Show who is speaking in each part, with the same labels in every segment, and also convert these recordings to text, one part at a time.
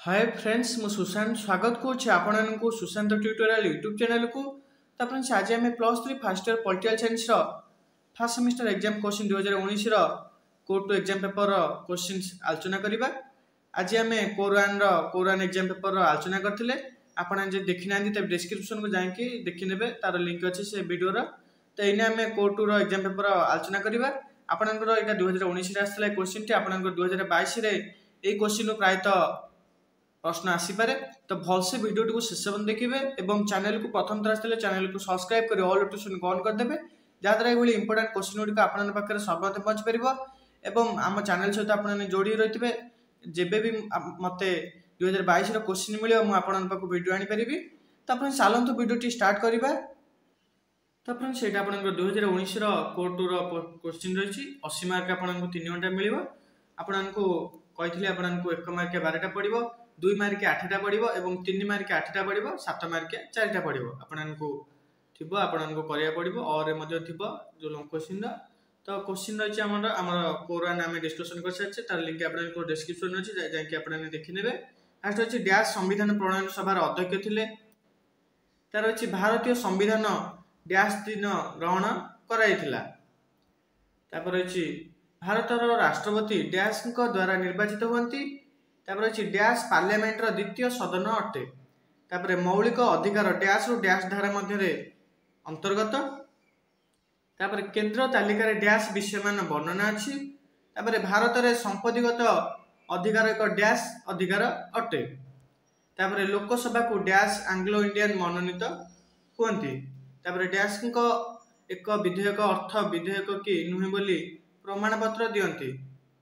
Speaker 1: Hi friends मु सुशांत स्वागत करुच्चे आपको सुशांत ट्यूटोरियल यूट्यूब चैनल को। तो फ्रेंड्स आज आम +3 first year political science first semester exam question 2019 core two exam paper question आलोचना करवा। आज आम कोर1 एग्जाम पेपर आलोचना करते आपड़ देखी ना तब डिस्क्रिप्शन को जाकि देखने तार लिंक अच्छे से वीडियो। तो ये आम कोर 2 एग्जाम पेपर आलोचना करवा। आपंकर यहाँ 2019 आसाला क्वेश्चन टी आप 2022 ये क्वेश्चन प्रायतः प्रश्न आसीपे। तो भलसे वीडियो टी शेष पर्यंत देखिए और चैनल को प्रथम थर आसते चैनल को सब्सक्राइब कर ऑल नोटिफिकेशन ऑन करदे जहाँद्वारा ये इंपोर्टेंट क्वेश्चन गुड़िक आपके सर्वप्रथम पहुँच पार और आम चैनल सहित आप जोड़ी रही थे। जब भी मत 2022 क्वेश्चन मिले मुझे वीडियो आनीपरि। तो आप चलतु वीडियो स्टार्ट करवा। तो फ्रेंड्स से 2019 कोर 2 क्वेश्चन रही 80 मार्क आपको 3 घंटा मिल। आपको कही आपको 1 मार्क 12टा पड़ो, 2 मार्क 8टा पड़ो और 3 मार्क 8टा पड़ो, 7 मार्क 4टा पड़ो। आपको थी आपको करा पड़ो और जो लंग क्वेश्चन। तो क्वेश्चन रही आम कोर 1 आम डिस्कसन कर सारी तार लिंक आपको डिस्क्रिप्शन अच्छे जैकि आप देखने। फास्ट अच्छी डैश संविधान प्रणयन सभार अध्यक्ष थे। तार अच्छी भारतीय संविधान डैश दिन ग्रहण कराइथिला। तापर अच्छी भारतर राष्ट्रपति डैश द्वारा निर्वाचित होती। तापर अच्छी डैश पार्लियामेंटर द्वितीय सदन अटे। तापर मौलिक अधिकार डैश रु डैश धारा मध्य अंतर्गत। तापर केंद्र तालिकार डैश विषयमान वर्णना अच्छी। तापर भारत में संपत्तिगत अधिकार एक डैश अधिकार अटे। तापर लोकसभा को डैश आंग्लो इंडियन मनोनीत हुअन्ति। तापर डैश एक विधेयक अर्थ विधेयक कि नुहे बोली प्रमाण पत्र दियंती।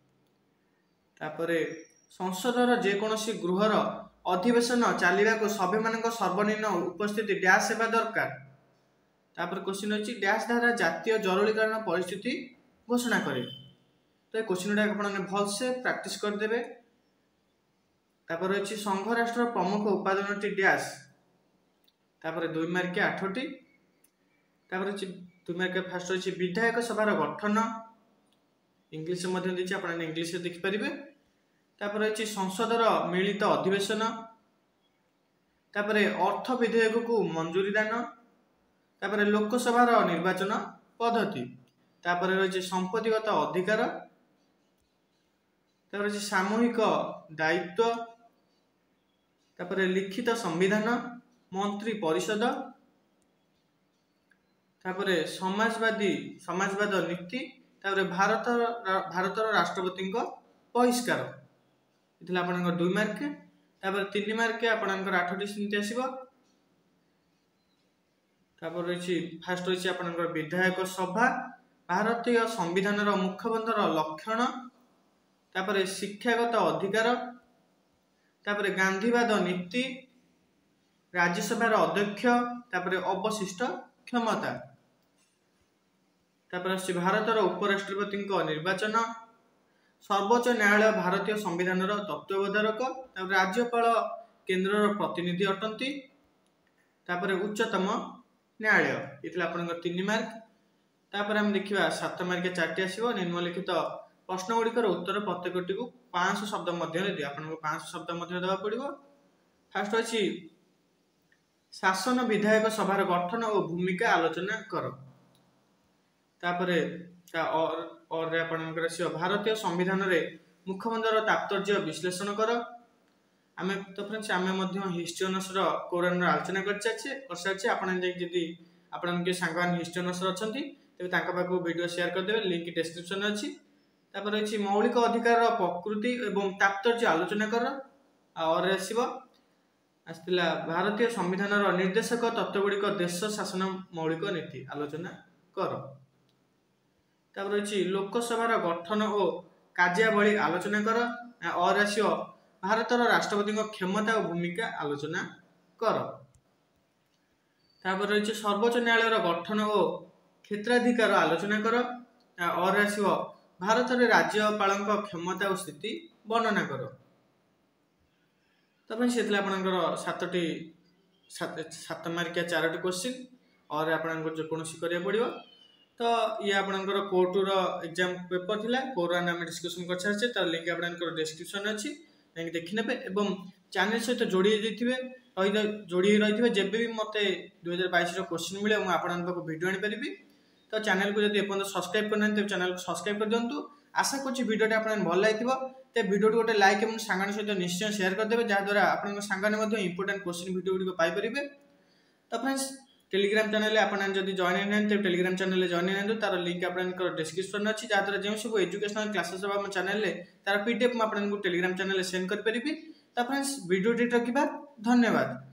Speaker 1: तापर संसदर जेकोसी गृहर अधिवेशन चलने को सभ्य मान सर्वनिम्न उपस्थिति डैश सेवा दरकार। तापर क्वेश्चन अच्छी डैश द्वारा जातीय जरूरीकालीन परिस्थिति घोषणा करे। तो ये क्वेश्चन गुड़ा भलसे प्रैक्टिस करदे। तापर अच्छी संघ राष्ट्र प्रमुख उपादान डैश। तापर 2 मार्क 8टी। तापर 2 मार्क फास्ट अच्छी विधायक सभार गठन इंग्लिश इंग्लिश देखिपारे। तापर अच्छी संसदर मिलित अधिवेशन। तापर अर्थ विधेयक को मंजूरी दान। तापर लोकसभार निर्वाचन पद्धति। तापर रही संपत्तिगत अधिकार। तापर अच्छी सामूहिक दायित्व। तापर लिखित संविधान मंत्री परिषद। तापर समाजवाद नीति। तापर भारतर राष्ट्रपति बहिष्कार। ये आप 2 मार्क। तापर 3 मार्क आपंकर 8टी सीमित आसो। तापर रही फास्ट रही आपंकर विधायक सभा भारतीय संविधान मुखबंधर लक्षण। तापर शिक्षागत अधिकार। तापर गांधीवाद नीति राज्यसभार अध्यक्ष। तापर अवशिष्ट क्षमता। तापर भारतर उपराष्ट्रपति निर्वाचन। सर्वोच्च न्यायालय भारतीय संविधान तत्वावधारक। तापर राज्यपाल केन्द्र प्रतिनिधि अटंती। तापर उच्चतम न्यायालय। ये आप 3 मार्क। तापर हम देखा 7 मार्क 4टी आसो। निम्नलिखित प्रश्न गुड़िकर उत्तर प्रत्येकटी को 500 शब्द मध्य दिए। आपको 500 शब्द मध्य देवा पड़ो। फास्ट अच्छी शासन विधायक सभार गठन और भूमिका आलोचना कर। तापर और भारतीय संविधान रे मुखबंधर तात्पर्य विश्लेषण कर। आम तो फ्रेंड्स आम हिस्ट्री ऑनर्स कोर 1 आलोचना कर सारी। आपके सांग हिस्ट्री ऑनर्स अच्छा तेज वीडियो शेयर करदे लिंक डिस्क्रिप्शन अच्छी। तापर अच्छी मौलिक अधिकार प्रकृति और तात्पर्य आलोचना कर। और आसला भारतीय संविधान निर्देशक तत्वगुड़िक देश शासन मौलिक नीति आलोचना कर। तापर अच्छी लोकसभार गठन और कार्यावली आलोचना कर। और भारतर राष्ट्रपति क्षमता और भूमिका आलोचना कर। तापर रही सर्वोच्च न्यायालय गठन और क्षेत्राधिकार आलोचना कर। और भारत में राज्यपाल क्षमता और स्थिति वर्णना कर। तब से आपंकर 7 मार्क 4टी क्वेश्चन और आपको जेकोसी करा पड़ो। तो ये आपंकर कोर 2 एग्जाम पेपर थिला। कोर 1 आम डिस्कसन कर सारी तार लिंक आप डिस्क्रिप्शन अच्छी देखने। चैनल सहित जोड़ी रही जब भी मत 2022 क्वेश्चन मिले मुझे आपको वीडियो आनीपरि। तो चैनल को जब एपर्तन सब्सक्राइब करना तो चैनल को सब्सक्राइब कर दिंतु। आशा करुँच वीडियो आप भल लगे तो वीडियो गोटे लाइक और सांग सहित निश्चय शेयर करदे जहाँद्वारा आप सांगे इंपोर्टेंट क्वेश्चन वीडियो गुड़िक पाइपर। तो फ्रेंड्स टेलीग्राम चैनल आप जॉइन है तो टेलीग्राम चैनल जॉइन है तार लिंक आप डिस्क्रिप्शन अच्छी जहाँद्वारा जो सब एजुकेशनल क्लासेस हम चैनल तार पीडीएफ आपको टेलीग्राम चैनल सेंड करी। तो फ्रेंड्स वीडियो रखा धन्यवाद।